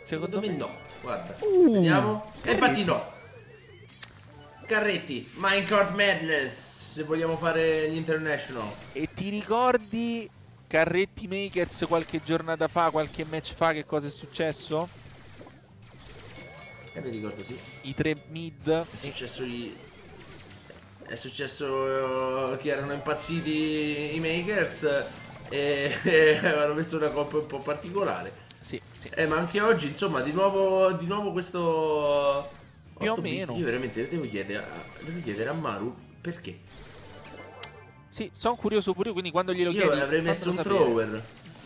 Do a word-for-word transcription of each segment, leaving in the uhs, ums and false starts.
Secondo, Secondo me, me no. Guarda, uh, vediamo. E infatti no. Carretti, Minecraft Madness, se vogliamo fare gli international. E ti ricordi Carretti Makers qualche giornata fa, qualche match fa, che cosa è successo? Eh, mi ricordo, sì. I tre mid. È successo i... È successo che erano impazziti i Makers e, e avevano messo una coppa un po' particolare. Sì, sì. Eh, ma anche oggi, insomma, di nuovo, di nuovo questo... Più o meno. Io veramente devo chiedere, a, devo chiedere a Maru perché. Sì, sono curioso pure io, quindi quando glielo io chiedi... Io avrei messo un sapere. thrower.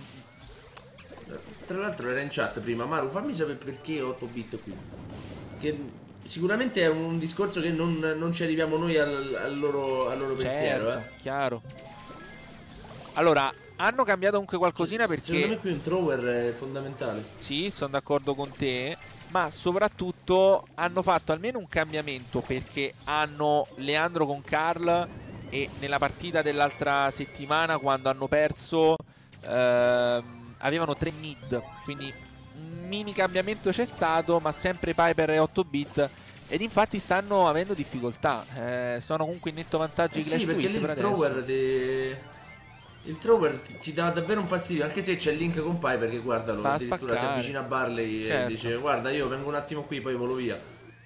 Tra l'altro era in chat prima. Maru, fammi sapere perché otto bit qui. Che... Sicuramente è un discorso che non, non ci arriviamo noi al, al loro, al loro certo, pensiero, eh. Chiaro. Allora, hanno cambiato comunque qualcosina perché... Secondo me qui un thrower è fondamentale. Sì, sono d'accordo con te. Ma soprattutto hanno fatto almeno un cambiamento, perché hanno Leandro con Carl e nella partita dell'altra settimana, quando hanno perso, ehm, avevano tre mid. Quindi un mini cambiamento c'è stato, ma sempre Piper e otto bit. Ed infatti stanno avendo difficoltà. Eh, sono comunque in netto vantaggio eh i Clash sì, perché Tweet lì per il thrower de... Il thrower ti dà davvero un fastidio. Anche se c'è il link con Piper che, guardalo, Va a addirittura si spaccare. avvicina a Barley, certo, e dice guarda, io vengo un attimo qui, poi volo via.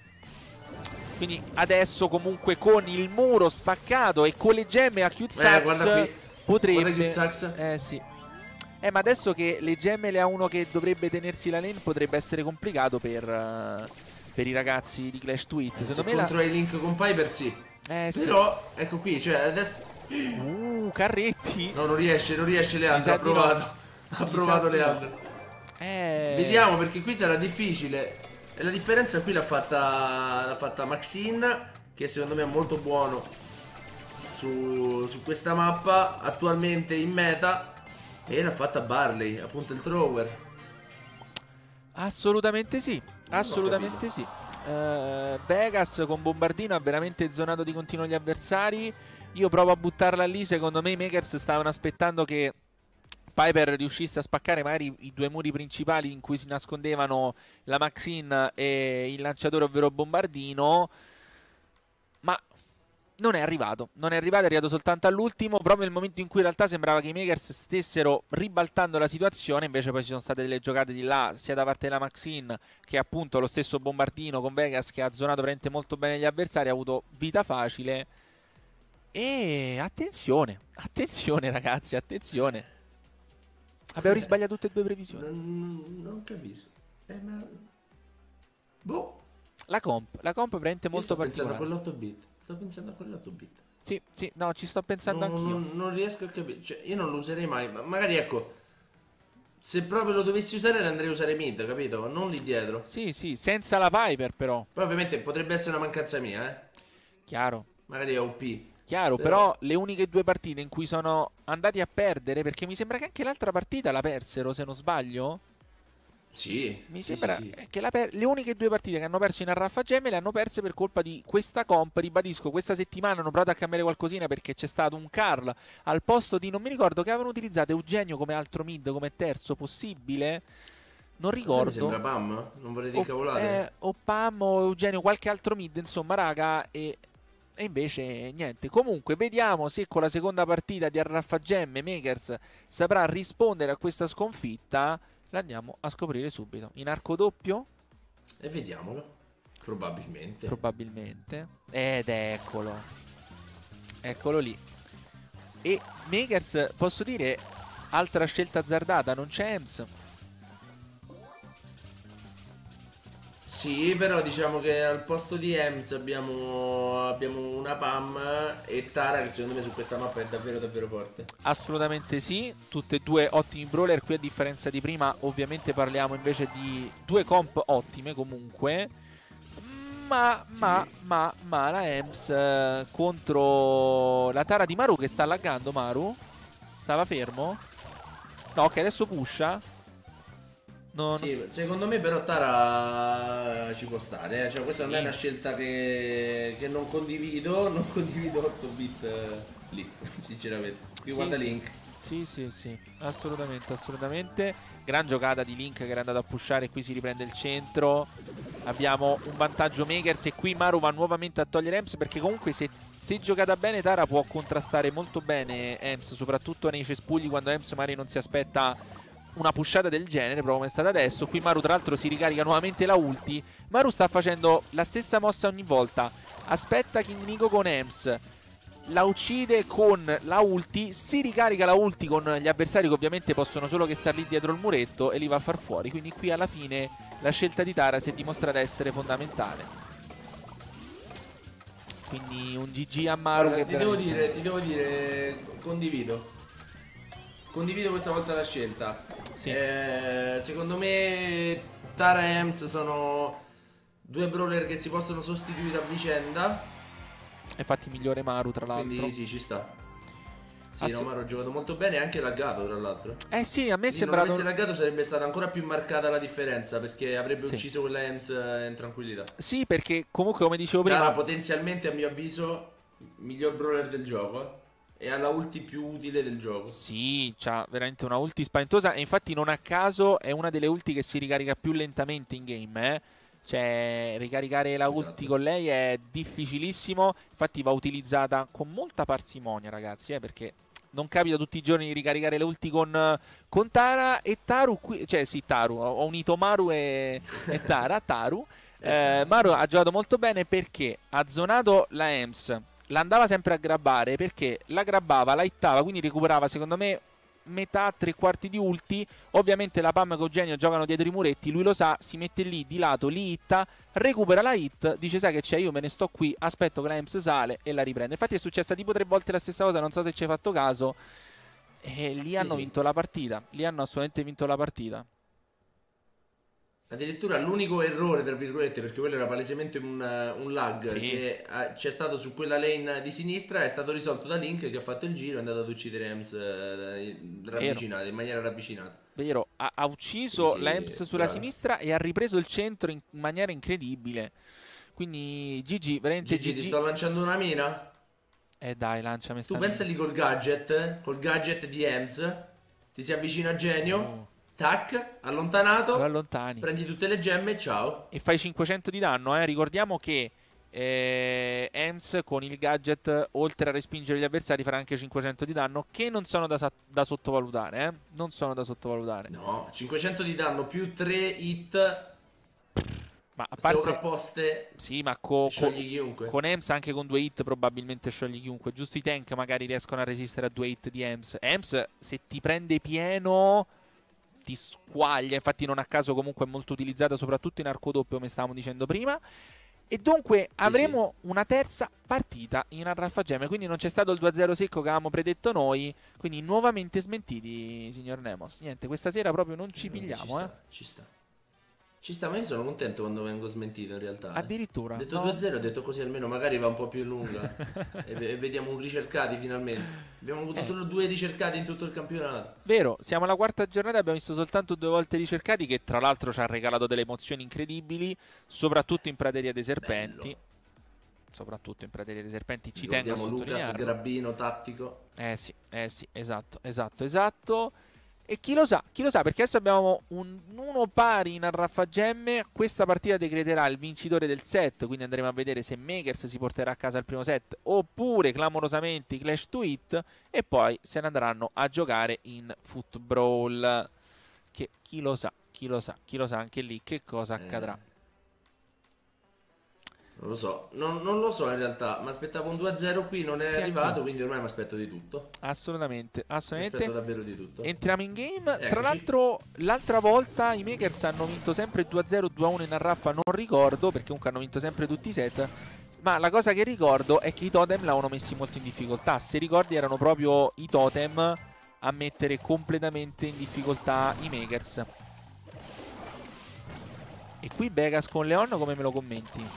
Quindi adesso comunque con il muro spaccato e con le gemme a Q-Sax, eh, guarda qui, potrebbe... Q-Sax. Eh sì. Eh, ma adesso che le gemme le ha uno che dovrebbe tenersi la lane, potrebbe essere complicato per, uh, per i ragazzi di Clash Tweet. Eh, Secondo se me contro la... i link con Piper sì. Eh, però sì, ecco qui, cioè adesso... Uh, Carretti. No, non riesce, non riesce Leandro, ha provato. No. Ha provato Leandro. No. Eh... Vediamo, perché qui sarà difficile. E la differenza qui l'ha fatta l'ha fatta Maxine, che secondo me è molto buono su, su questa mappa, attualmente in meta. E l'ha fatta Barley, appunto il thrower. Assolutamente sì, assolutamente sì. uh, Vegas con Bombardino ha veramente zonato di continuo gli avversari. Io provo a buttarla lì. Secondo me i Makers stavano aspettando che Piper riuscisse a spaccare magari i due muri principali in cui si nascondevano la Maxine e il lanciatore, ovvero Bombardino. Ma non è arrivato, non è arrivato, è arrivato soltanto all'ultimo, proprio nel momento in cui in realtà sembrava che i Makers stessero ribaltando la situazione. Invece poi ci sono state delle giocate di là, sia da parte della Maxine che appunto lo stesso Bombardino con Vegas, che ha zonato veramente molto bene gli avversari, ha avuto vita facile. E attenzione, attenzione ragazzi, attenzione. Abbiamo risbagliato tutte e due previsioni. Non, non capisco. Eh, ma... Boh. La comp, la comp è veramente Io molto sto particolare. pensando a quell'otto bit. Sto pensando a quell'otto bit. Sì, sì, no, ci sto pensando non, anch'io. Non, non riesco a capire. Cioè, io non lo userei mai. Ma magari ecco, se proprio lo dovessi usare, l'andrei a usare mid, capito? Non lì dietro. Sì, sì, senza la Piper però. Poi ovviamente potrebbe essere una mancanza mia, eh. Chiaro. Magari è O P. Chiaro, però... però le uniche due partite in cui sono andati a perdere, perché mi sembra che anche l'altra partita la persero, se non sbaglio. Sì, mi sì, sembra sì, sì. che la per... le uniche due partite che hanno perso in Arraffagemme le hanno perse per colpa di questa comp. Ribadisco, questa settimana hanno provato a cambiare qualcosina, perché c'è stato un Carl al posto di, non mi ricordo, che avevano utilizzato Eugenio come altro mid, come terzo possibile. Non ricordo. Mi sembra Pam? Non vorrei dire o, cavolate. Eh, o Pam o Eugenio, qualche altro mid, insomma, raga, e... E invece niente. Comunque vediamo se con la seconda partita di Arraffagemme Makers saprà rispondere a questa sconfitta. L'andiamo a scoprire subito. In arco doppio? E vediamolo. Probabilmente. Probabilmente. Ed eccolo. Eccolo lì. E Makers, posso dire, altra scelta azzardata, non c'è Ems. Sì, però diciamo che al posto di Ems abbiamo, abbiamo una Pam e Tara, che secondo me su questa mappa è davvero davvero forte. Assolutamente sì, tutte e due ottimi brawler. Qui a differenza di prima ovviamente parliamo invece di due comp ottime comunque. Ma, sì. ma, ma, ma la Ems eh, contro la Tara di Maru, che sta laggando. Maru stava fermo? No, ok, adesso pusha. No, sì, no. Secondo me però Tara ci può stare, eh? Cioè questa sì. non è una scelta che, che non condivido, non condivido otto bit eh, lì, sinceramente. Qui sì, guarda sì. Link. Sì, sì, sì, assolutamente, assolutamente. Gran giocata di Link che era andato a pushare, qui si riprende il centro. Abbiamo un vantaggio Makers e qui Maru va nuovamente a togliere Ems, perché comunque se, se giocata bene Tara può contrastare molto bene Ems, soprattutto nei cespugli quando Ems magari non si aspetta una pushata del genere, proprio come è stata adesso. Qui Maru tra l'altro si ricarica nuovamente la ulti. Maru sta facendo la stessa mossa ogni volta. Aspetta King Nico con Ems, la uccide con la ulti, si ricarica la ulti con gli avversari che ovviamente possono solo che star lì dietro il muretto e li va a far fuori. Quindi qui alla fine la scelta di Tara si è dimostrata essere fondamentale. Quindi un G G a Maru. Guarda, che ti devo veramente... dire, ti devo dire, condivido. Condivido questa volta la scelta. Sì. Eh, secondo me Tara e Ems sono due brawler che si possono sostituire a vicenda. Infatti migliore Maru tra l'altro. Quindi sì, ci sta. Sì, Assu- no, Maru ha giocato molto bene e anche laggato tra l'altro. Eh sì, a me è Se non sembrato... avesse laggato sarebbe stata ancora più marcata la differenza, perché avrebbe Sì. ucciso quella Ems in tranquillità. Sì, perché comunque come dicevo prima... Tara potenzialmente a mio avviso miglior brawler del gioco, eh. E ha la ulti più utile del gioco. Sì, c'ha veramente una ulti spaventosa. E infatti non a caso è una delle ulti che si ricarica più lentamente in game, eh. Cioè ricaricare la ulti Esatto. con lei è difficilissimo. Infatti va utilizzata con molta parsimonia, ragazzi, eh, perché non capita tutti i giorni di ricaricare le ulti con, con Tara e Taru qui, cioè sì, Taru, ho unito Maru e, e Tara, Taru. Eh, Maru ha giocato molto bene perché ha zonato la Ems, la andava sempre a grabbare perché la grabbava, la hittava, quindi recuperava secondo me metà, tre quarti di ulti. Ovviamente la Pam e Eugenio giocano dietro i muretti, lui lo sa, si mette lì di lato, li hitta, recupera la hit, dice sai che c'è, io me ne sto qui, aspetto che la Ems sale e la riprende. Infatti è successa tipo tre volte la stessa cosa, non so se ci hai fatto caso, e lì Sì, hanno sì. vinto la partita, lì hanno assolutamente vinto la partita. Addirittura l'unico errore, tra virgolette, perché quello era palesemente un, un lag Sì. che eh, c'è stato su quella lane di sinistra, è stato risolto da Link che ha fatto il giro e è andato ad uccidere Ems eh, ravvicinata, in maniera ravvicinata. Vero, ha, ha ucciso Quindi la sì, Ems sulla bravo. sinistra e ha ripreso il centro in maniera incredibile. Quindi G G, veramente Gigi, ti G G. sto lanciando una mina. Eh dai, lanciami Tu sta pensa mina. lì col gadget, col gadget di Ems, ti si avvicina a Genio, Oh. tac, Lo allontanato, allontani. prendi tutte le gemme e ciao. E fai cinquecento di danno, eh. Ricordiamo che eh, Ems con il gadget, oltre a respingere gli avversari, farà anche cinquecento di danno, che non sono da, sa- da sottovalutare, eh. Non sono da sottovalutare. No, cinquecento di danno più tre hit Ma a parte... sovrapposte, Sì, ma co- co- sciogli chiunque. con Ems anche con due hit probabilmente sciogli chiunque. Giusto i tank magari riescono a resistere a due hit di Ems. Ems se ti prende pieno ti squaglia. Infatti non a caso comunque è molto utilizzata soprattutto in arco doppio, come stavamo dicendo prima. E dunque avremo sì. una terza partita in Raffa Gemme. Quindi non c'è stato il due a zero secco che avevamo predetto noi. Quindi nuovamente smentiti, signor Nemos. Niente, questa sera proprio non ci pigliamo, ci sta, eh. ci sta. Ci sta, ma io sono contento quando vengo smentito in realtà. eh. Addirittura. Ho detto No. due a zero, ho detto così almeno magari va un po' più lunga. e, e vediamo un ricercati finalmente. Abbiamo avuto Eh. solo due ricercati in tutto il campionato. Vero, siamo alla quarta giornata, abbiamo visto soltanto due volte ricercati, che tra l'altro ci ha regalato delle emozioni incredibili, soprattutto in Prateria dei Serpenti. Bello. Soprattutto in Prateria dei Serpenti, ci tengo a Ricordiamo Lucas, sottolinearlo. grabbino tattico. Eh sì, eh sì, esatto, esatto, esatto. E chi lo sa, chi lo sa, perché adesso abbiamo un uno pari in Arraffagemme. Questa partita decreterà il vincitore del set, quindi andremo a vedere se Makers si porterà a casa il primo set oppure clamorosamente i Clash to Hit, e poi se ne andranno a giocare in Foot Brawl. Che chi lo sa, chi lo sa, chi lo sa anche lì che cosa accadrà. Eh, non lo so, non, non lo so in realtà. Mi aspettavo un due a zero qui, non è Sì, arrivato, anch'io. quindi ormai mi aspetto di tutto. Assolutamente, Mi assolutamente. aspetto davvero di tutto. Entriamo in game. Tra Eccoci. l'altro, l'altra volta i Makers hanno vinto sempre due a zero, due a uno in Arraffa. Non ricordo, perché comunque hanno vinto sempre tutti i set. Ma la cosa che ricordo è che i totem l'avevano messi molto in difficoltà. Se ricordi, erano proprio i totem a mettere completamente in difficoltà i Makers. E qui Vegas con Leon, come me lo commenti?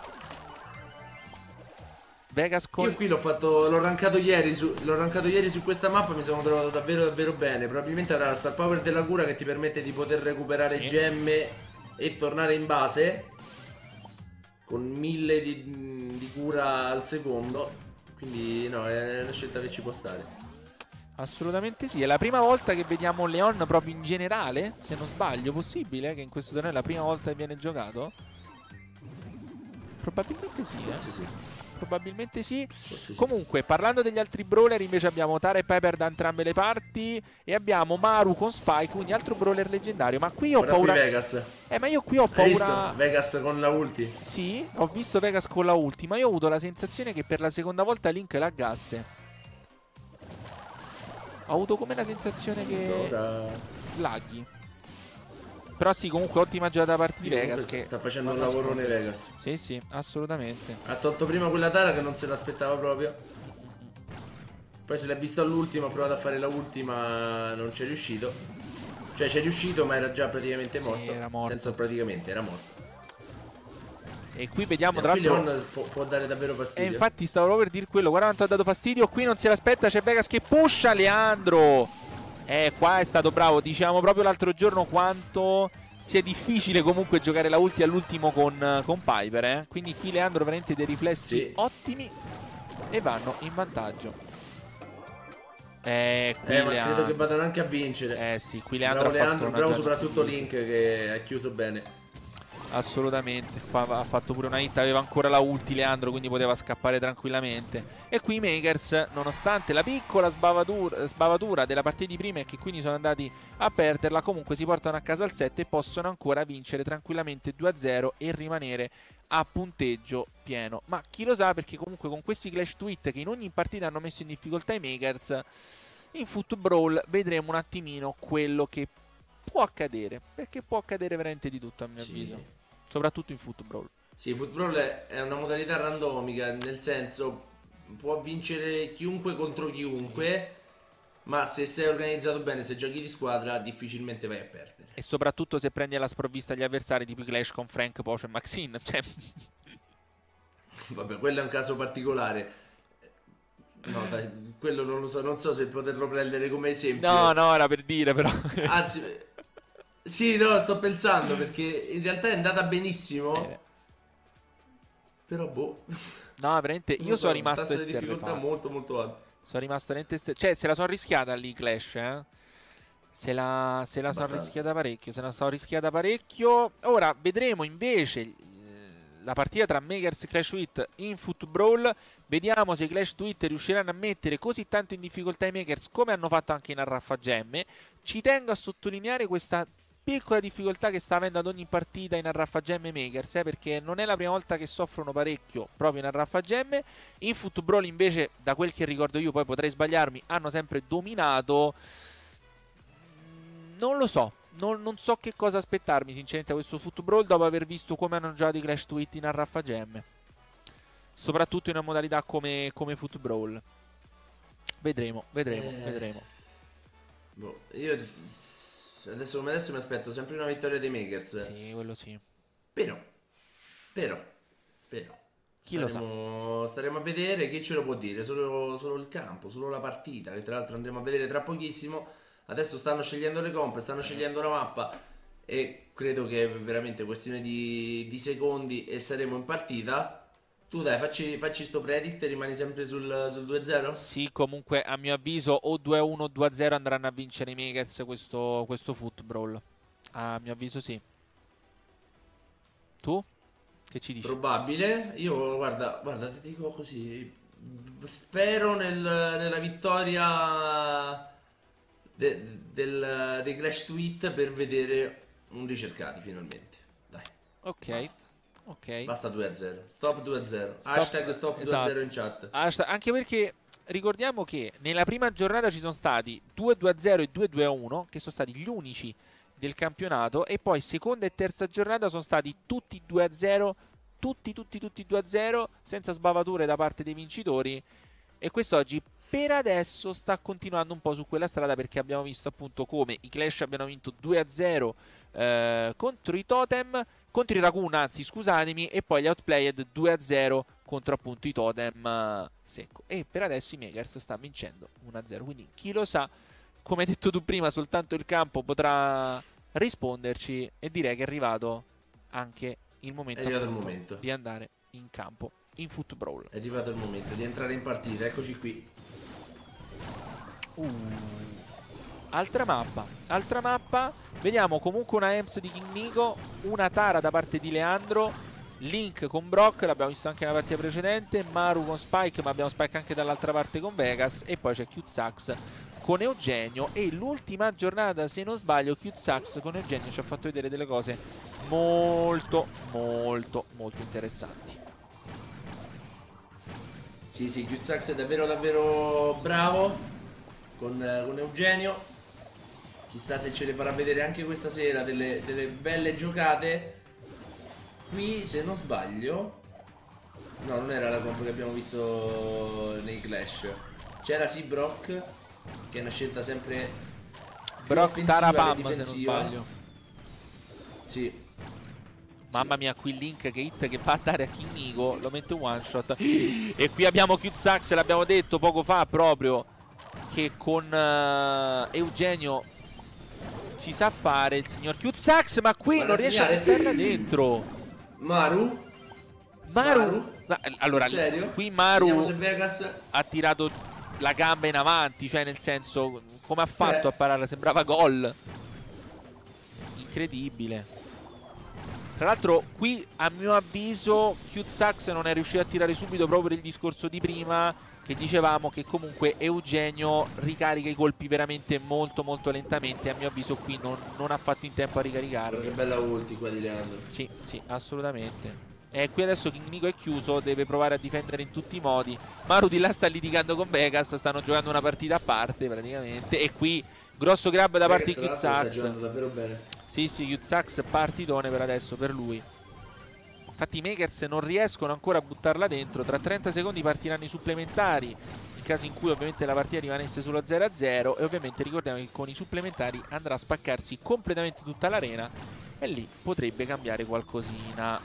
Vegas con... Io qui l'ho fatto, l'ho rankato ieri su, l'ho rankato ieri su questa mappa, mi sono trovato davvero davvero bene. Probabilmente avrà la star power della cura che ti permette di poter recuperare Sì. gemme e tornare in base con mille di, di cura al secondo. Quindi no, è una scelta che ci può stare. Assolutamente sì, è la prima volta che vediamo Leon proprio in generale, se non sbaglio, possibile che in questo torneo è la prima volta che viene giocato? Probabilmente sì, eh? Forse sì. Probabilmente sì. Forse sì. Comunque, parlando degli altri brawler, invece abbiamo Tara e Piper da entrambe le parti e abbiamo Maru con Spike, quindi altro brawler leggendario. Ma qui ho Ora paura... qui Vegas. Eh, ma io qui ho Hai visto? paura... Vegas con la ulti. Sì, ho visto Vegas con la ulti, ma io ho avuto la sensazione che per la seconda volta Link laggasse. Ho avuto come la sensazione che Sopra. laghi. Però sì, comunque ottima giocata da parte di Vegas che sta facendo un lavorone Vegas. Sì, sì, assolutamente. Ha tolto prima quella Tara che non se l'aspettava proprio. Poi se l'ha visto all'ultima, ha provato a fare la ultima, non ci è riuscito. Cioè ci è riuscito ma era già praticamente Sì, morto. era morto. Senza praticamente, era morto. E qui vediamo E tra qui l'altro Leon può, può dare davvero fastidio. E infatti stavo proprio per dire quello. Guarda quanto ha dato fastidio. Qui non se l'aspetta, c'è Vegas che pusha Leandro. Eh, qua è stato bravo. Dicevamo proprio l'altro giorno quanto sia difficile comunque giocare la ulti all'ultimo con, con Piper, eh. Quindi qui Leandro veramente dei riflessi sì. ottimi. E vanno in vantaggio. Eh, qui eh ma Leandro. credo che vadano anche a vincere. Eh sì, qui Leandro bravo ha Leandro, fatto bravo soprattutto Link che ha chiuso bene. Assolutamente, Fa, ha fatto pure una hit, aveva ancora la ulti Leandro, quindi poteva scappare tranquillamente. E qui i Makers, nonostante la piccola sbavatura, sbavatura della partita di prima e che quindi sono andati a perderla, comunque si portano a casa al sette e possono ancora vincere tranquillamente due a zero e rimanere a punteggio pieno. Ma chi lo sa, perché comunque con questi Clash Tweet che in ogni partita hanno messo in difficoltà i Makers, in Foot Brawl vedremo un attimino quello che può accadere, perché può accadere veramente di tutto a mio sì. avviso. Soprattutto in Foot Brawl. Sì, Foot Brawl è una modalità randomica, nel senso può vincere chiunque contro chiunque, sì. Ma se sei organizzato bene, se giochi di squadra, difficilmente vai a perdere. E soprattutto se prendi alla sprovvista gli avversari, tipo i Clash con Frank, Pocho e Maxine. Cioè... Vabbè, quello è un caso particolare. No, dai, quello non lo so, non so se poterlo prendere come esempio. No, no, era per dire però. Anzi... Sì, no, sto pensando perché in realtà è andata benissimo. Eh. Però boh. No, veramente io so, sono rimasto tasso di difficoltà molto molto alto. Sono rimasto veramente ester... Cioè, se la sono rischiata lì Clash, eh. Se la, se la sono rischiata parecchio, se la sono rischiata parecchio. Ora vedremo invece la partita tra Makers e Clash Tweet in Foot Brawl. Vediamo se i Clash Tweet riusciranno a mettere così tanto in difficoltà i Makers come hanno fatto anche in Arraffa Gemme. Ci tengo a sottolineare questa piccola difficoltà che sta avendo ad ogni partita in Arraffa Gemme Makers, eh, perché non è la prima volta che soffrono parecchio proprio in Arraffa Gemme. In Foot Brawl invece, da quel che ricordo io, poi potrei sbagliarmi, hanno sempre dominato. Non lo so, non, non so che cosa aspettarmi sinceramente a questo Foot Brawl dopo aver visto come hanno giocato i Clash Tweet in Arraffa Gemme, soprattutto in una modalità come, come Foot Brawl. Vedremo, vedremo, eh, vedremo. Boh, io adesso come adesso mi aspetto sempre una vittoria dei Makers. Eh. Sì, quello sì. Però, però, però. Chi staremo, lo sa? Staremo a vedere, chi ce lo può dire? Solo, solo il campo, solo la partita, che tra l'altro andremo a vedere tra pochissimo. Adesso stanno scegliendo le comp, stanno scegliendo la mappa e credo che è veramente questione di, di secondi e saremo in partita. Tu dai, facci, facci sto predict, rimani sempre sul, sul due a zero? Sì, comunque a mio avviso o due a uno o due a zero andranno a vincere i Makers questo, questo Foot Brawl. A mio avviso sì. Tu? Che ci dici? Probabile. Io guarda, guarda, ti dico così. Spero nel, nella vittoria de, del, dei Clash Tweet per vedere un ricercati finalmente. Dai. Ok. Basta. Ok. Basta due a zero. Stop due a zero. Stop, Hashtag stop esatto. due a zero in chat. Hashtag, anche perché ricordiamo che nella prima giornata ci sono stati due due a zero e due due a uno, che sono stati gli unici del campionato, e poi seconda e terza giornata sono stati tutti due a zero, tutti tutti tutti due a zero, senza sbavature da parte dei vincitori. E quest'oggi per adesso sta continuando un po' su quella strada, perché abbiamo visto appunto come i Clash abbiano vinto due a zero eh, contro i Totem, contro i Raccoon, anzi scusatemi, e poi gli Outplayed due a zero contro appunto i Totem eh, secco. E per adesso i Makers stanno vincendo uno a zero, quindi chi lo sa, come hai detto tu prima, soltanto il campo potrà risponderci, e direi che è arrivato anche il momento, è il momento di andare in campo in Foot Brawl. È arrivato il momento di entrare in partita, eccoci qui. Uh. Altra mappa, altra mappa. Vediamo comunque una E M S di King Nico, una Tara da parte di Leandro, Link con Brock, l'abbiamo visto anche nella partita precedente, Maru con Spike, ma abbiamo Spike anche dall'altra parte con Vegas, e poi c'è Qsax con Eugenio. E l'ultima giornata, se non sbaglio, Qsax con Eugenio ci ha fatto vedere delle cose molto, molto, molto interessanti. Sì, sì, Qsax è davvero, davvero bravo con, con Eugenio. Chissà se ce le farà vedere anche questa sera delle, delle belle giocate. Qui, se non sbaglio, no, non era la comp che abbiamo visto nei Clash. C'era sì Brock, che è una scelta sempre Brock Tara Pam, se non sbaglio. Sì. Mamma mia, qui Link che hit che va a dare a King Nico, lo mette un one shot. E qui abbiamo Qsax, l'abbiamo detto poco fa proprio, che con uh, Eugenio ci sa fare il signor Qsax, ma qui non riesce a metterla dentro. Maru Maru, Maru? Allora, serio? qui Maru Vegas ha tirato la gamba in avanti, cioè nel senso, come ha fatto eh. a parare? Sembrava gol. Incredibile. Tra l'altro qui a mio avviso Qsax non è riuscito a tirare subito, proprio per il discorso di prima che dicevamo, che comunque Eugenio ricarica i colpi veramente molto molto lentamente. A mio avviso qui non, non ha fatto in tempo a ricaricarli. Che bella ulti qua di Leandro. Sì, sì, assolutamente. E qui adesso King Nico è chiuso, deve provare a difendere in tutti i modi. Maru di là sta litigando con Vegas, stanno giocando una partita a parte praticamente. E qui grosso grab da parte di Qsax. Sta giocando davvero bene. Sì, sì, Qsax partitone per adesso per lui. Infatti i Makers non riescono ancora a buttarla dentro. Tra trenta secondi partiranno i supplementari, in caso in cui ovviamente la partita rimanesse sullo zero a zero. E ovviamente ricordiamo che con i supplementari andrà a spaccarsi completamente tutta l'arena, e lì potrebbe cambiare qualcosina.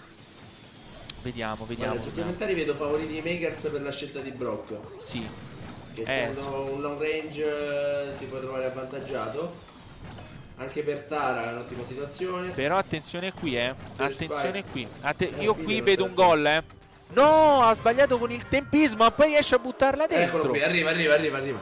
Vediamo, vediamo. Nei supplementari vedo favoriti i Makers per la scelta di Brock. Sì. Che eh, essendo un long range ti puoi trovare avvantaggiato. Anche per Tara è un'ottima situazione. Però attenzione qui, eh. Per Attenzione Spike. qui. Atte eh, io qui vedo un gol, eh. No, ha sbagliato con il tempismo, ma poi riesce a buttarla dentro. Eccolo qui, arriva, arriva, arriva, arriva.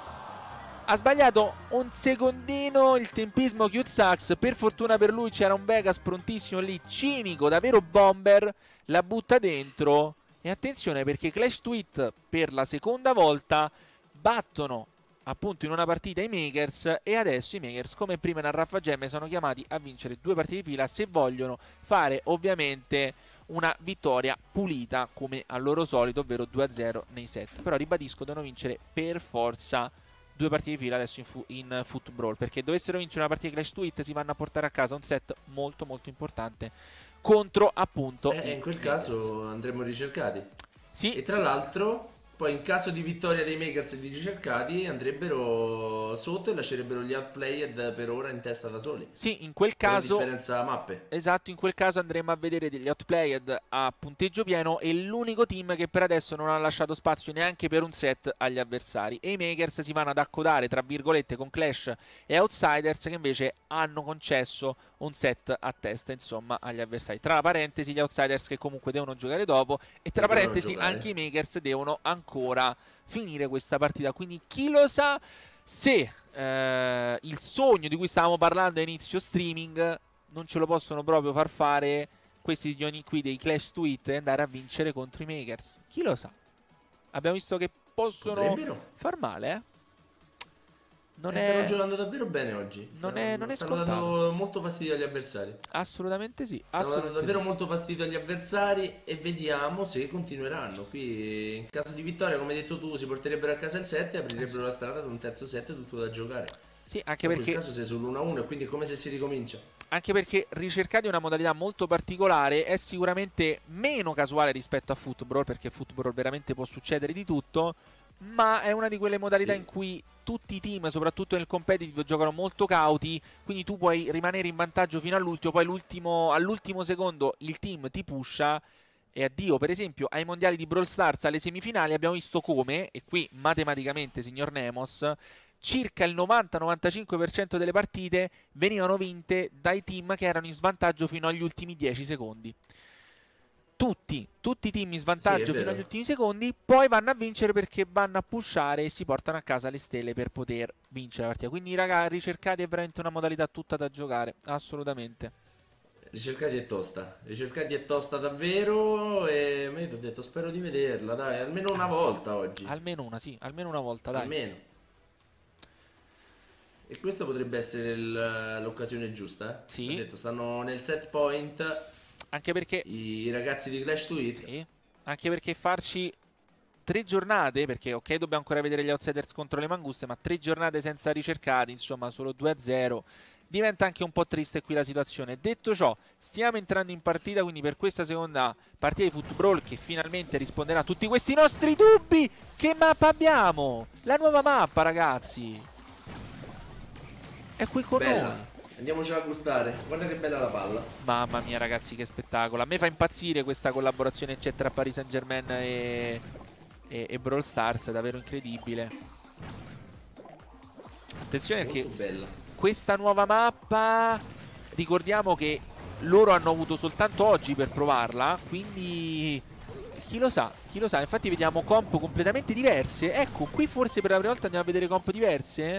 Ha sbagliato un secondino il tempismo Qsax. Per fortuna per lui c'era un Vegas prontissimo lì, cinico, davvero bomber. La butta dentro. E attenzione perché Clash Tweet per la seconda volta battono appunto in una partita i Makers, e adesso i Makers, come prima nel Raffa Gemme, sono chiamati a vincere due partite di fila se vogliono fare ovviamente una vittoria pulita come al loro solito, ovvero due a zero nei set. Però ribadisco, devono vincere per forza due partite di fila adesso in, fu in Football, perché dovessero vincere una partita di Clash Tweet si vanno a portare a casa un set molto molto importante contro appunto eh, in quel Makers. caso andremo ricercati. Sì, e tra sì. l'altro poi in caso di vittoria dei Makers e di ricercati andrebbero sotto e lascerebbero gli outplayed per ora in testa da soli. Sì, in quel caso, differenza mappe. esatto, in quel caso andremo a vedere degli outplayed a punteggio pieno, e l'unico team che per adesso non ha lasciato spazio neanche per un set agli avversari. E i Makers si vanno ad accodare tra virgolette con Clash e Outsiders, che invece hanno concesso un set a testa insomma agli avversari. Tra parentesi gli Outsiders che comunque devono giocare dopo, e tra parentesi anche i Makers devono ancora finire questa partita. Quindi chi lo sa se eh, il sogno di cui stavamo parlando a inizio streaming non ce lo possono proprio far fare questi signori qui dei Clash Tweet e andare a vincere contro i Makers. Chi lo sa? Abbiamo visto che possono Potrebbero far male, eh? Non eh, è... Stanno giocando davvero bene oggi. Non stanno, è, non è stanno scontato. dando molto fastidio agli avversari. Assolutamente sì. Stanno Assolutamente dando davvero sì. molto fastidio agli avversari, e vediamo se continueranno. Qui in caso di vittoria, come hai detto tu, si porterebbero a casa il set e aprirebbero la strada ad un terzo set tutto da giocare. Sì, anche in perché... quel caso sei sull'uno a uno, e quindi è come se si ricomincia. Anche perché ricercati una modalità molto particolare, è sicuramente meno casuale rispetto a Football, perché Football veramente può succedere di tutto, ma è una di quelle modalità sì. in cui tutti i team, soprattutto nel competitive, giocano molto cauti, quindi tu puoi rimanere in vantaggio fino all'ultimo, poi all'ultimo secondo il team ti pusha e addio. Per esempio ai mondiali di Brawl Stars alle semifinali abbiamo visto come, e qui matematicamente signor Nemos, circa il novanta novantacinque per cento delle partite venivano vinte dai team che erano in svantaggio fino agli ultimi dieci secondi. tutti, tutti i team in svantaggio Sì, fino agli ultimi secondi, poi vanno a vincere perché vanno a pushare e si portano a casa le stelle per poter vincere la partita. Quindi raga, ricercate è veramente una modalità tutta da giocare, assolutamente. Ricercati è tosta, ricercati è tosta davvero e io ti ho detto spero di vederla, dai, almeno una Ah, sì. volta oggi. Almeno una, sì, almeno una volta, dai. Almeno. E questa potrebbe essere il- l'occasione giusta, eh? Sì. Ho detto, stanno nel set point Anche perché i ragazzi di Clash to Hit. sì, anche perché farci tre giornate, perché ok dobbiamo ancora vedere gli outsiders contro le manguste, ma tre giornate senza ricercati, insomma solo due a zero, diventa anche un po' triste qui la situazione. Detto ciò, stiamo entrando in partita, quindi per questa seconda partita di Football che finalmente risponderà a tutti questi nostri dubbi. Che mappa abbiamo? La nuova mappa, ragazzi. È qui con Bella, noi. andiamocela a gustare, guarda che bella la palla. Mamma mia ragazzi, che spettacolo. A me fa impazzire questa collaborazione c'è tra Paris Saint Germain e, e, e Brawl Stars, è davvero incredibile. Attenzione Molto perché bella. questa nuova mappa, ricordiamo che loro hanno avuto soltanto oggi per provarla, quindi chi lo sa, chi lo sa. Infatti vediamo comp completamente diverse. Ecco, qui forse per la prima volta andiamo a vedere comp diverse.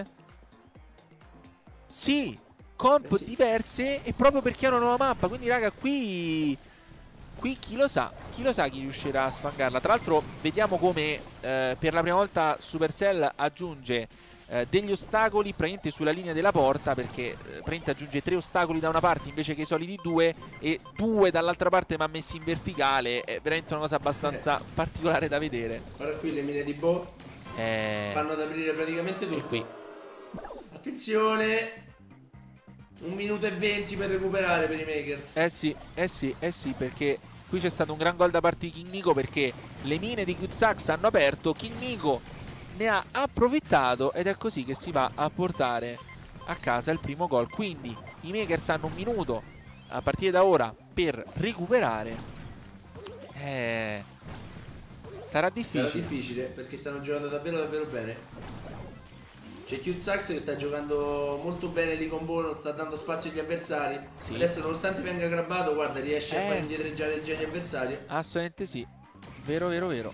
Sì, comp Eh sì. diverse e proprio perché è una nuova mappa. Quindi raga, qui qui chi lo sa, chi lo sa chi riuscirà a sfangarla. Tra l'altro vediamo come eh, per la prima volta Supercell aggiunge eh, degli ostacoli praticamente sulla linea della porta, perché eh, praticamente aggiunge tre ostacoli da una parte invece che i soliti due, e due dall'altra parte ma messi in verticale. È veramente una cosa abbastanza Eh. particolare da vedere. Guarda qui le mine di Bo Eh, fanno ad aprire praticamente e tutto. qui Attenzione, un minuto e venti per recuperare per i Makers. Eh sì, eh sì, eh sì, perché qui c'è stato un gran gol da parte di King Nico, perché le mine di Kutsax hanno aperto, King Nico ne ha approfittato ed è così che si va a portare a casa il primo gol. Quindi i Makers hanno un minuto a partire da ora per recuperare. Eh, sarà difficile. Sarà difficile perché stanno giocando davvero davvero bene. C'è Q-Sax che sta giocando molto bene lì con Bo, non sta dando spazio agli avversari. Sì. Adesso nonostante venga grabbato, guarda, riesce Eh. a far indietreggiare il genio avversario. Assolutamente sì. Vero, vero, vero.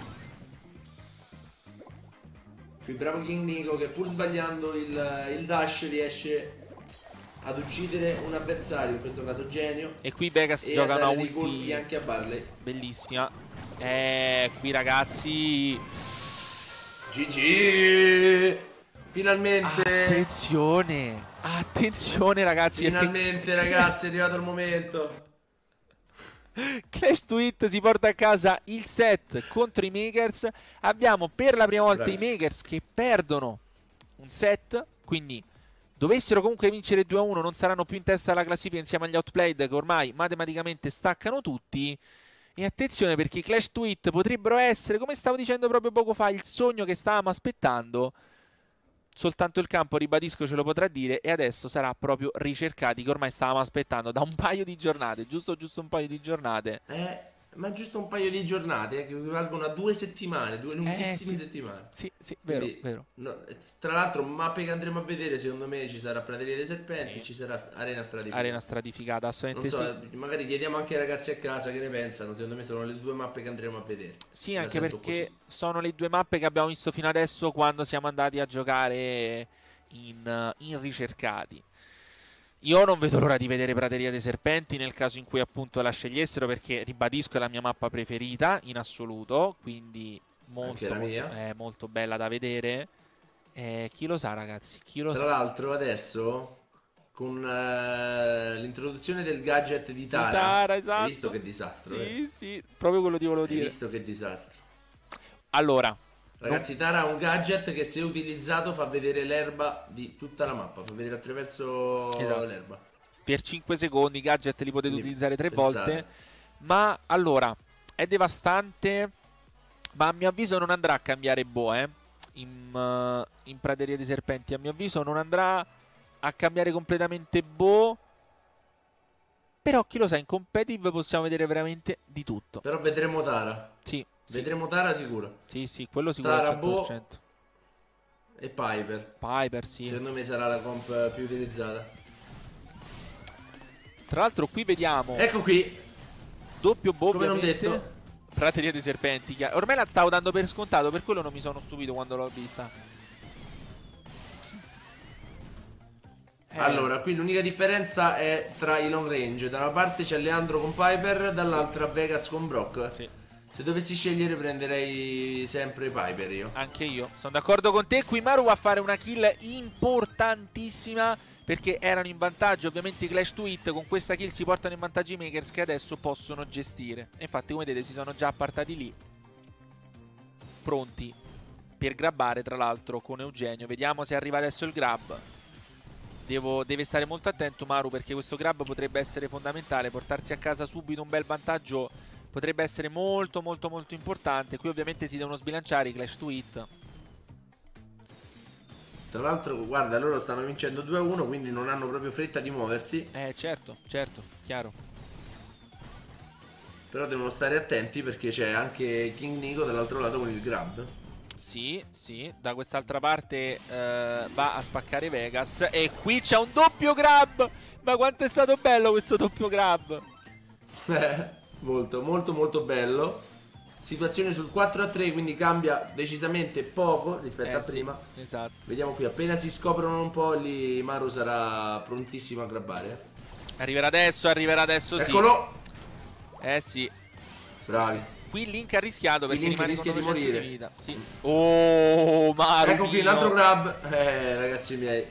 Qui bravo King Nico che pur sbagliando il, il dash riesce ad uccidere un avversario, in questo caso genio. E qui Vegas E gioca a una dare dei colpi ulti anche a Barley. bellissima. Eh, qui ragazzi, G G! Finalmente! attenzione, attenzione ragazzi, Finalmente ragazzi è arrivato il momento. Clash to Hit si porta a casa il set contro i Makers. Abbiamo per la prima volta Bravi. i Makers che perdono un set, quindi dovessero comunque vincere due a uno non saranno più in testa alla classifica insieme agli Outplayed che ormai matematicamente staccano tutti. E attenzione perché i Clash to Hit potrebbero essere, come stavo dicendo proprio poco fa, il sogno che stavamo aspettando. Soltanto il campo, ribadisco, ce lo potrà dire. E adesso sarà proprio ricercati, che ormai stavamo aspettando da un paio di giornate. Giusto, giusto un paio di giornate. Eh, ma giusto un paio di giornate eh, che equivalgono a due settimane, due lunghissime Eh, sì. settimane. Sì, sì, vero, Quindi, vero. no, tra l'altro mappe che andremo a vedere, secondo me ci sarà Prateria dei Serpenti, Sì. ci sarà Arena Stratificata. Arena stratificata, Non assolutamente so, sì. magari chiediamo anche ai ragazzi a casa che ne pensano, secondo me sono le due mappe che andremo a vedere. Sì, La anche sento perché così. sono le due mappe che abbiamo visto fino adesso quando siamo andati a giocare in, in ricercati. Io non vedo l'ora di vedere Prateria dei Serpenti nel caso in cui appunto la scegliessero, perché ribadisco è la mia mappa preferita in assoluto, quindi molto, Anche la molto, mia. eh, molto bella da vedere. Eh, chi lo sa ragazzi, chi lo Tra sa. l'altro adesso con eh, l'introduzione del gadget di Tara, Tara, esatto. hai visto che disastro? Sì, eh? sì, proprio quello ti volevo Hai dire. visto che disastro? Allora, Ragazzi, Tara ha un gadget che se utilizzato fa vedere l'erba di tutta la mappa, fa vedere attraverso Esatto. l'erba. per cinque secondi i gadget li potete Quindi, utilizzare tre pensate. volte. Ma allora, è devastante, ma a mio avviso non andrà a cambiare Bo, eh. In, uh, in Prateria dei Serpenti, a mio avviso non andrà a cambiare completamente Bo. Però chi lo sa, in competitive possiamo vedere veramente di tutto. Però vedremo Tara. Sì, sì, Vedremo Tara sicuro. sì, sì, quello sicuro al Tara, cento per cento. E Piper. Piper, sì. Secondo me sarà la comp più utilizzata. Tra l'altro qui vediamo... Ecco qui. Doppio boh, come non ovviamente. detto. Prateria dei serpenti. Ormai la stavo dando per scontato, per quello non mi sono stupito quando l'ho vista. Eh. Allora, qui l'unica differenza è tra i long range. Da una parte c'è Leandro con Piper, dall'altra sì. Vegas con Brock. Sì. Se dovessi scegliere prenderei sempre Piper io. Anche io, sono d'accordo con te. Qui Maru va a fare una kill importantissima, perché erano in vantaggio ovviamente i Clash to Hit. Con questa kill si portano in vantaggio i Makers, che adesso possono gestire. E infatti come vedete si sono già appartati lì, pronti per grabbare, tra l'altro con Eugenio. Vediamo se arriva adesso il grab. Devo, deve stare molto attento Maru, perché questo grab potrebbe essere fondamentale. Portarsi a casa subito un bel vantaggio potrebbe essere molto molto molto importante. Qui ovviamente si devono sbilanciare i Clash to Hit. Tra l'altro guarda, loro stanno vincendo due a uno, quindi non hanno proprio fretta di muoversi. Eh certo, certo, chiaro. Però devono stare attenti perché c'è anche King Nico dall'altro lato con il grab. Sì, sì, da quest'altra parte eh, va a spaccare Vegas. E qui c'è un doppio grab. Ma quanto è stato bello questo doppio grab. Eh, molto, molto, molto bello. Situazione sul quattro a tre, quindi cambia decisamente poco rispetto eh, a sì, prima. Esatto. Vediamo qui, appena si scoprono un po', lì Maru sarà prontissimo a grabbare. Arriverà adesso, arriverà adesso, Eccolo! Sì. Eh sì. Bravi. Qui Link ha rischiato perché Link rischia di morire. Di vita. Sì. Oh, Maru. Ecco qui un altro grab. Eh, ragazzi miei.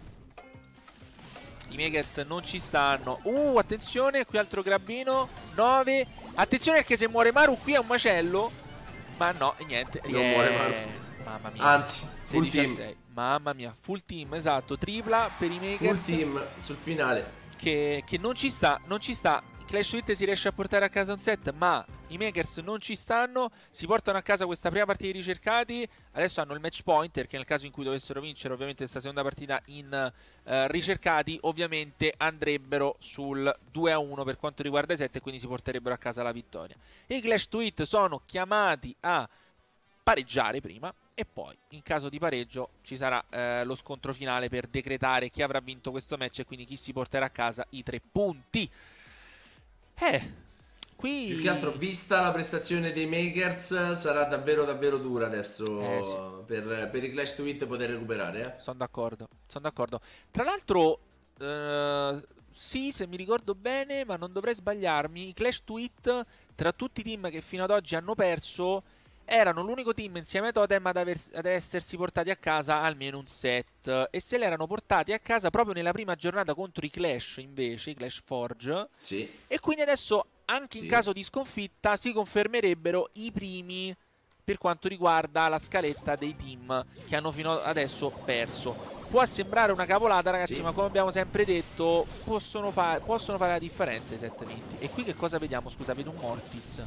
I Makers non ci stanno. Uh, attenzione, qui altro grabbino. nove. Attenzione perché se muore Maru qui è un macello. Ma no, niente. Non yeah. muore Maru. Mamma mia. Anzi, full team. Mamma mia, full team, esatto. Tripla per i Makers. Full team sul finale. Che, che non ci sta, non ci sta. Clash to Hit si riesce a portare a casa un set, ma i Makers non ci stanno. Si portano a casa questa prima partita di ricercati. Adesso hanno il match point, perché nel caso in cui dovessero vincere ovviamente questa seconda partita in uh, ricercati, ovviamente andrebbero sul due a uno per quanto riguarda i set, e quindi si porterebbero a casa la vittoria. E i Clash to Hit sono chiamati a pareggiare prima, e poi in caso di pareggio ci sarà uh, lo scontro finale per decretare chi avrà vinto questo match e quindi chi si porterà a casa i tre punti. Eh, qui... Più che altro, vista la prestazione dei Makers, sarà davvero davvero dura adesso eh, sì. per, per i Clash to Hit poter recuperare. Eh? Sono d'accordo, sono d'accordo. Tra l'altro, uh, sì, se mi ricordo bene, ma non dovrei sbagliarmi, i Clash to Hit, tra tutti i team che fino ad oggi hanno perso, erano l'unico team insieme a Totem ad, aver, ad essersi portati a casa almeno un set. E se l'erano portati a casa proprio nella prima giornata contro i Clash, invece, i Clash Forge. Sì. E quindi adesso, anche in sì. caso di sconfitta, si confermerebbero i primi per quanto riguarda la scaletta dei team che hanno fino adesso perso. Può sembrare una cavolata, ragazzi, sì. ma come abbiamo sempre detto, possono, fa possono fare la differenza i set vinti. E qui che cosa vediamo? Scusa, vedo un Mortis.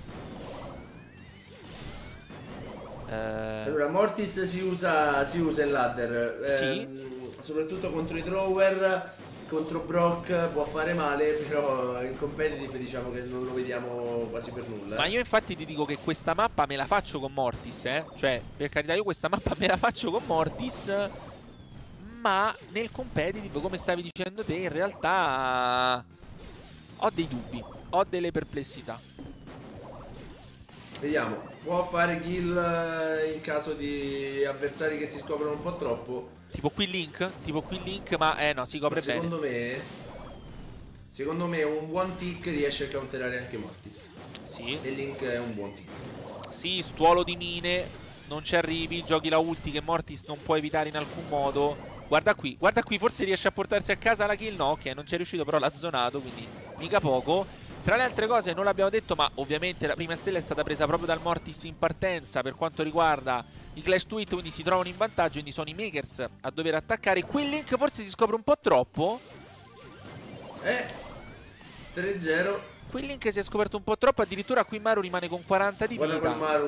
Allora, Mortis si usa, si usa il ladder, sì. ehm, soprattutto contro i thrower. Contro Brock può fare male, però in competitive diciamo che non lo vediamo quasi per nulla. Ma io infatti ti dico che questa mappa me la faccio con Mortis, eh? Cioè, per carità, io questa mappa me la faccio con Mortis, ma nel competitive, come stavi dicendo te, in realtà ho dei dubbi, ho delle perplessità. Vediamo, può fare kill in caso di avversari che si scoprono un po' troppo. Tipo qui Link, tipo qui Link, ma eh no, si copre ma secondo bene. Me, secondo me un buon tick riesce a counterare anche Mortis. Sì. E Link è un buon tick. Sì, stuolo di mine, non ci arrivi, giochi la ulti che Mortis non può evitare in alcun modo. Guarda qui, guarda qui, forse riesce a portarsi a casa la kill, no, ok, non ci è riuscito, però l'ha zonato, quindi mica poco. Tra le altre cose non l'abbiamo detto, ma ovviamente la prima stella è stata presa proprio dal Mortis in partenza per quanto riguarda i Clash to Hit, quindi si trovano in vantaggio, quindi sono i Makers a dover attaccare. Qui Link forse si scopre un po' troppo. Eh, tre zero. Qui Link si è scoperto un po' troppo, addirittura qui Maru rimane con quaranta di Guarda vita. con Maru.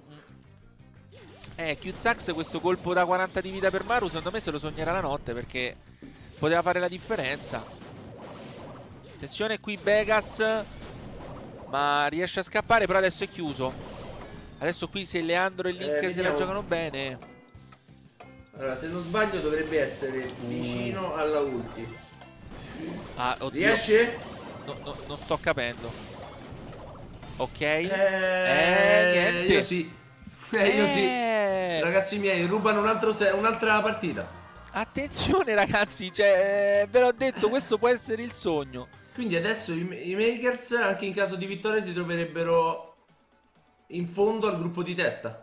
Eh, Q-Sax questo colpo da quaranta di vita per Maru, secondo me se lo sognerà la notte, perché poteva fare la differenza. Attenzione qui Vegas, ma riesce a scappare, però adesso è chiuso. Adesso qui se Leandro e Link eh, se la giocano bene. Allora, se non sbaglio dovrebbe essere vicino alla ulti. Ah, oddio. Riesce? No, no, non sto capendo. Ok. Eh, eh niente. Io sì. Eh, io eh. sì. Ragazzi miei, rubano un altro un'altra partita. Attenzione ragazzi, cioè, ve l'ho detto, questo può essere il sogno. Quindi adesso i, i Makers, anche in caso di vittoria, si troverebbero in fondo al gruppo di testa.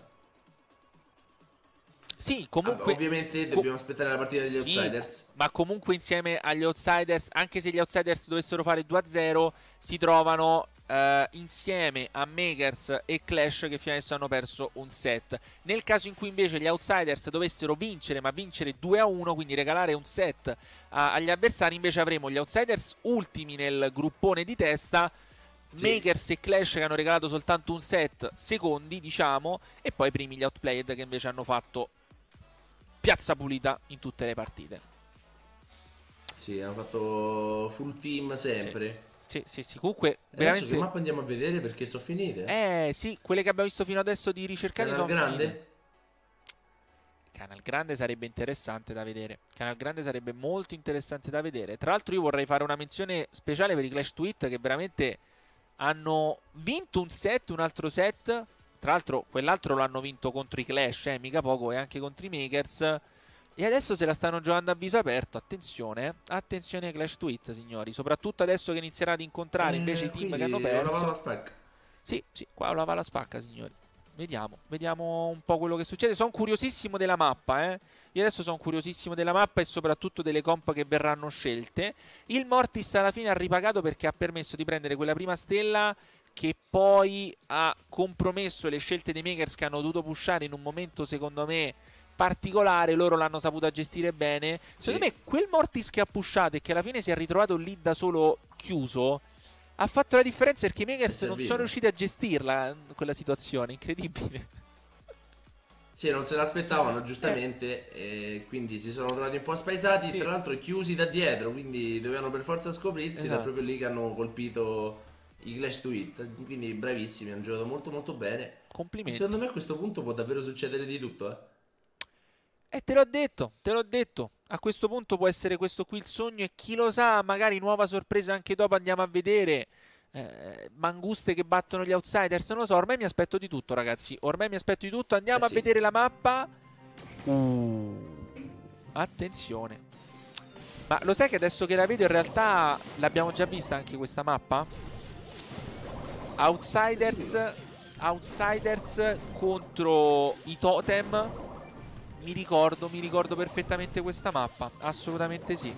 Sì, comunque... Ah, ovviamente dobbiamo aspettare la partita degli sì, outsiders. ma comunque insieme agli outsiders, anche se gli outsiders dovessero fare due a zero, si trovano eh, insieme a Makers e Clash che fino adesso hanno perso un set. Nel caso in cui invece gli outsiders dovessero vincere, ma vincere due a uno, quindi regalare un set a, agli avversari, invece avremo gli outsiders ultimi nel gruppone di testa, sì. Makers e Clash che hanno regalato soltanto un set secondi, diciamo, e poi primi gli outplayed che invece hanno fatto piazza pulita in tutte le partite. Sì, hanno fatto full team sempre. Sì, sì, sì, sì. Comunque veramente... Adesso che mappa andiamo a vedere perché sono finite? Eh, sì, quelle che abbiamo visto fino adesso di ricercare sono grande? Finite. Canal Grande sarebbe interessante da vedere. Canal Grande sarebbe molto interessante da vedere. Tra l'altro io vorrei fare una menzione speciale per i Clash Tweet che veramente hanno vinto un set, un altro set. Tra l'altro quell'altro lo hanno vinto contro i Clash, eh, mica poco, e anche contro i Makers. E adesso se la stanno giocando a viso aperto. Attenzione, attenzione ai Clash Tweet, signori. Soprattutto adesso che inizierà ad incontrare eh, invece i team che hanno perso. La spacca. Sì, sì, qua la va la spacca, signori. Vediamo, vediamo un po' quello che succede. Sono curiosissimo della mappa, eh. Io adesso sono curiosissimo della mappa e soprattutto delle comp che verranno scelte. Il Mortis alla fine ha ripagato perché ha permesso di prendere quella prima stella che poi ha compromesso le scelte dei Makers che hanno dovuto pushare in un momento, secondo me, particolare. Loro l'hanno saputa gestire bene. Secondo sì. me quel Mortis che ha pushato e che alla fine si è ritrovato lì da solo chiuso ha fatto la differenza perché i Makers non sono riusciti a gestirla quella situazione. Incredibile. Sì, non se l'aspettavano giustamente eh. e quindi si sono trovati un po' spaesati, sì. Tra l'altro chiusi da dietro, quindi dovevano per forza scoprirsi, esatto. Ed è proprio lì che hanno colpito i Clash Tweet, quindi bravissimi, hanno giocato molto molto bene. Complimenti. E secondo me a questo punto può davvero succedere di tutto, eh. E te l'ho detto, te l'ho detto. A questo punto può essere questo qui il sogno e chi lo sa, magari nuova sorpresa anche dopo andiamo a vedere. Eh, manguste che battono gli outsiders, non lo so, ormai mi aspetto di tutto ragazzi, ormai mi aspetto di tutto, andiamo eh sì. a vedere la mappa. Uh. Attenzione. Ma lo sai che adesso che la vedo in realtà l'abbiamo già vista anche questa mappa? Outsiders, outsiders contro i totem. Mi ricordo, mi ricordo perfettamente questa mappa, assolutamente sì.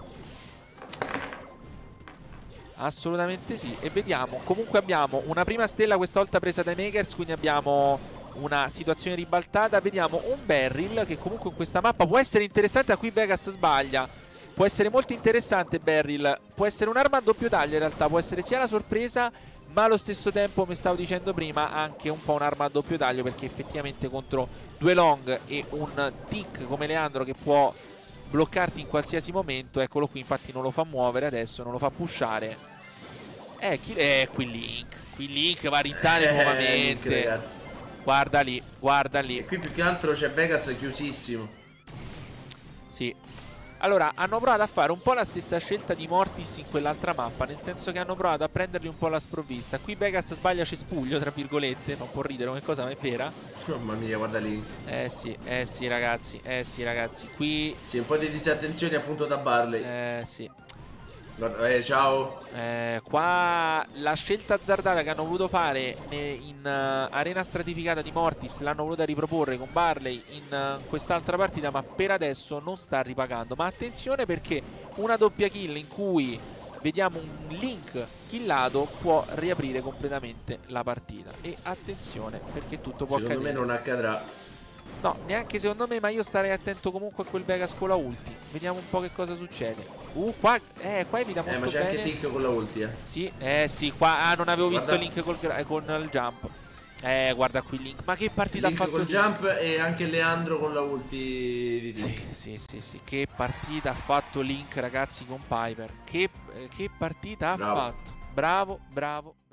Assolutamente sì. E vediamo, comunque abbiamo una prima stella questa volta presa dai Makers, quindi abbiamo una situazione ribaltata. Vediamo un barrel che comunque in questa mappa può essere interessante. A qui Vegas sbaglia. Può essere molto interessante barrel. Può essere un'arma a doppio taglio in realtà. Può essere sia la sorpresa, ma allo stesso tempo, come stavo dicendo prima, anche un po' un'arma a doppio taglio, perché effettivamente contro due long e un tick come Leandro che può bloccarti in qualsiasi momento, eccolo qui, infatti non lo fa muovere adesso, non lo fa pushare. Eh, chi... eh qui Link, qui Link va a rittare eh, nuovamente. Link, ragazzi. Guarda lì, guarda lì. E qui più che altro c'è Vegas chiusissimo. Sì. Allora, hanno provato a fare un po' la stessa scelta di Mortis in quell'altra mappa, nel senso che hanno provato a prendergli un po' la sprovvista. Qui Vegas sbaglia cespuglio, tra virgolette, non può ridere come cosa, ma è vera. Mamma mia, guarda lì. Eh sì, eh sì ragazzi, eh sì ragazzi, qui... Sì, un po' di disattenzione appunto da Barley. Eh sì. Guarda, eh, ciao. Eh, qua la scelta azzardata che hanno voluto fare in uh, arena stratificata di Mortis l'hanno voluta riproporre con Barley in uh, quest'altra partita, ma per adesso non sta ripagando. Ma attenzione perché una doppia kill in cui vediamo un Link killato può riaprire completamente la partita. E attenzione perché tutto può accadere. Secondo me non accadrà. No, neanche secondo me, ma io starei attento comunque a quel Vegas con la ulti. Vediamo un po' che cosa succede. Uh, qua, eh, qua evita molto bene. Eh, ma c'è anche Link con la ulti, eh. Sì, eh sì, qua, ah, non avevo guarda. visto Link col, con il jump. Eh, guarda qui Link, ma che partita Link ha fatto col jump e anche Leandro con la ulti di Link. Sì, sì, sì, sì, che partita ha fatto Link, ragazzi, con Piper. Che, eh, che partita ha bravo. fatto. Bravo, bravo.